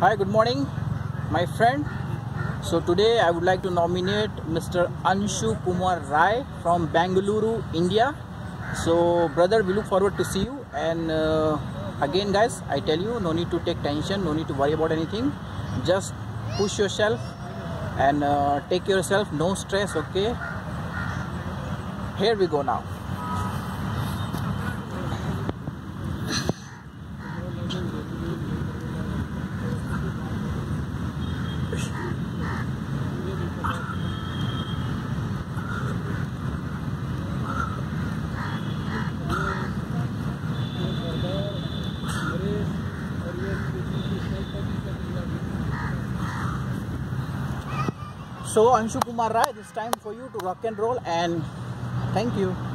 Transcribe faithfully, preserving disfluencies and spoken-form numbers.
Hi, good morning, my friend. So today I would like to nominate Mister Anshu Kumar Rai from Bengaluru, India. So brother, we look forward to see you. And uh, again guys, I tell you, no need to take tension, no need to worry about anything. Just push yourself and uh, take care of yourself, no stress, okay? Here we go now. So Anshu Kumar Rai, it's time for you to rock and roll, and thank you.